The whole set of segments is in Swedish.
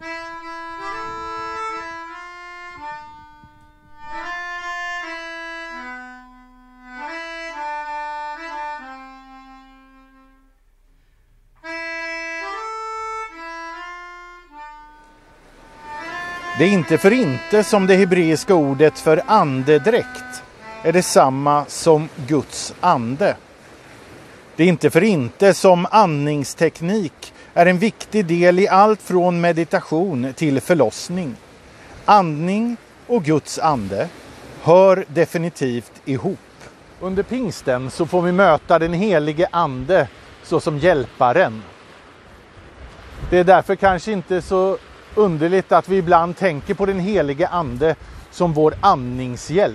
Det är inte för inte som det hebreiska ordet för andedräkt är detsamma som Guds ande. Det är inte för inte som andningsteknik är en viktig del i allt från meditation till förlossning. Andning och Guds ande hör definitivt ihop. Under pingsten så får vi möta den helige ande såsom hjälparen. Det är därför kanske inte så underligt att vi ibland tänker på den helige ande som vår andningshjälp.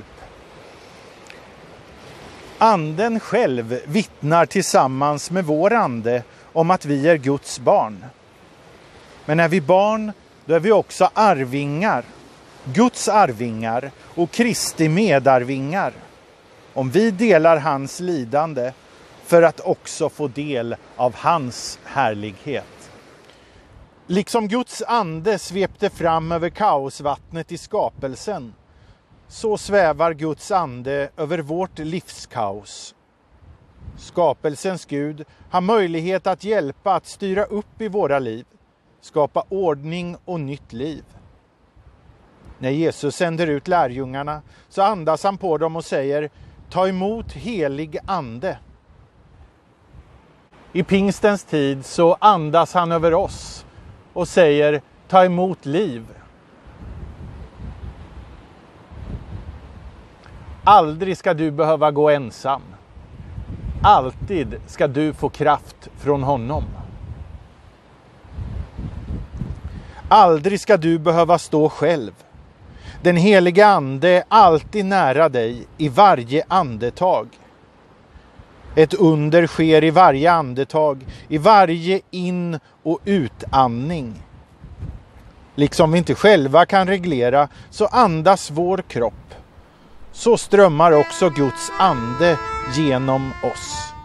Anden själv vittnar tillsammans med vår ande om att vi är Guds barn. Men är vi barn, då är vi också arvingar, Guds arvingar och Kristi medarvingar. Om vi delar hans lidande för att också få del av hans härlighet. Liksom Guds ande svepte fram över kaosvattnet i skapelsen, så svävar Guds ande över vårt livskaos. Skapelsens Gud har möjlighet att hjälpa att styra upp i våra liv, skapa ordning och nytt liv. När Jesus sänder ut lärjungarna så andas han på dem och säger: ta emot helig ande. I pingstens tid så andas han över oss och säger: ta emot liv. Aldrig ska du behöva gå ensam. Alltid ska du få kraft från honom. Aldrig ska du behöva stå själv. Den helige ande är alltid nära dig i varje andetag. Ett under sker i varje andetag, i varje in- och utandning. Liksom vi inte själva kan reglera så andas vår kropp. Så strömmar också Guds ande genom oss.